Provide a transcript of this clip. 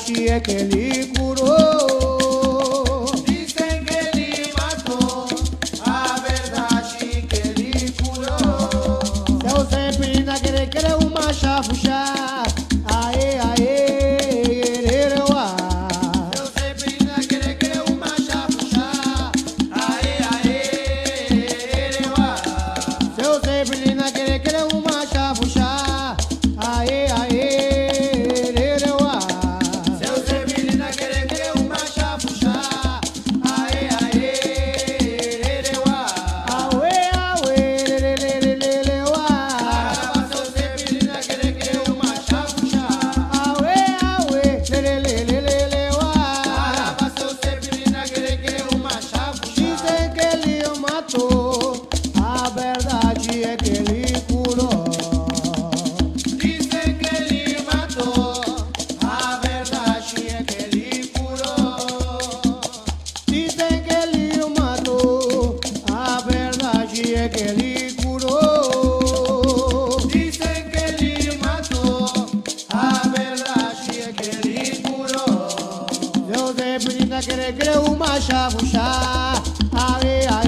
verdade é que ele curou. Dizem que ele matou, a verdade que ele curou. Eu sempre na querer uma chafuchá. Aê, aê, erereuá. Eu sempre na querer uma chapuchá. Aê, aê, ereuá. Eu sempre na querer uma chafuchá. Aê, aê, erereuá. Eu sempre na querer uma chapuchá. Aê, aê, ereuá. Auê, auê, erereuá. Eu sempre na querer uma chapuchá. Auê, auê, erereuá. Eu sempre na querer uma chapuchá. Dizem que ele matou, a verdade é que ele curou. Dizem que ele matou, a verdade é que ele curou. Dizem que ele matou, a verdade é que ele curou. Dizem que ele matou, a verdade é que ele curou. Eu sempre na querer uma chavuchá. Aê, aê.